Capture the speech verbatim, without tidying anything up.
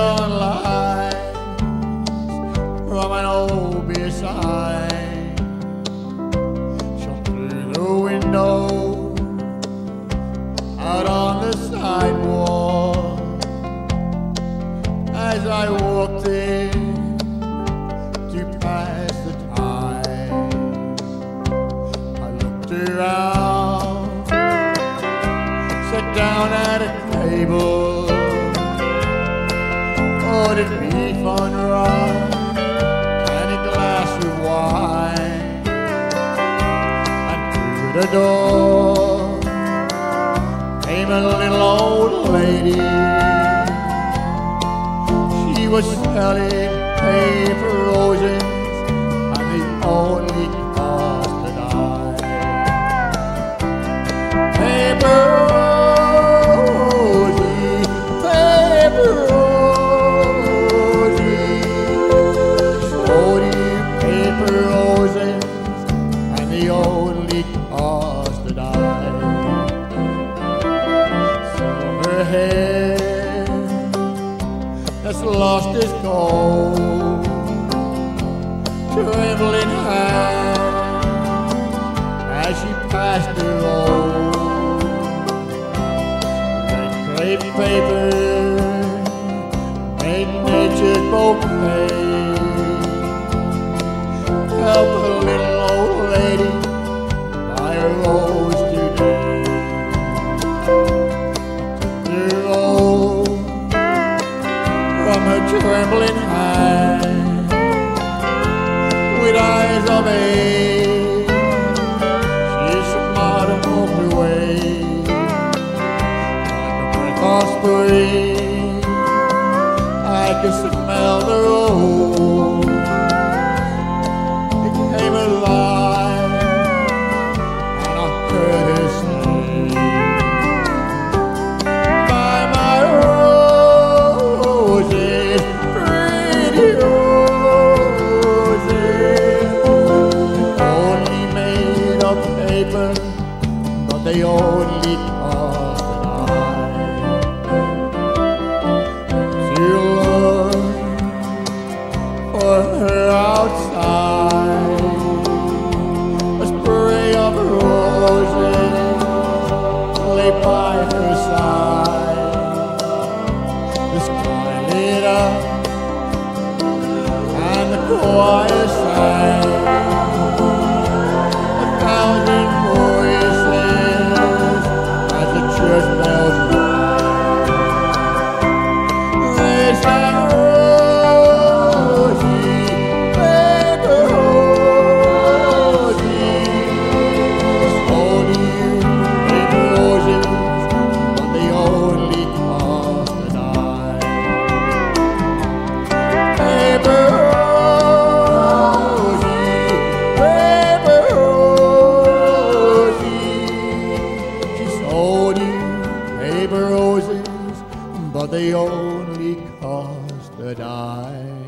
neon lights from an old beer sign shone through the window out on the sidewalk. As I walked in to pass the time, I looked around, sat down at a table, ordered beef on rice and a glass of wine, and through the door came a little old lady. She was selling paper roses and the only cost that I paper Rosie, paper Rosie, forty paper roses and the only cost that I silver hair that's lost its gold, trembling hand as she passed the road. Red crepe paper made nature's bouquet. Help a little old lady buy a rose today. The rose from her trembling hand, with eyes of age, she smiled and walked away. Like a breath of spring, I could smell the rose. It came alive, and I heard her say, "By my roses, pretty roses, only made of paper, but they only cost an eye." To look for her outside, a spray of roses lay by her side. The sky lit up and the choir sang a thousand voices as the church bells rang. They sang Rosie, paper Rosie, sold you paper roses, but they only cost a dime. Paper Rosie, paper Rosie, she sold you paper roses, but they only cost a dime.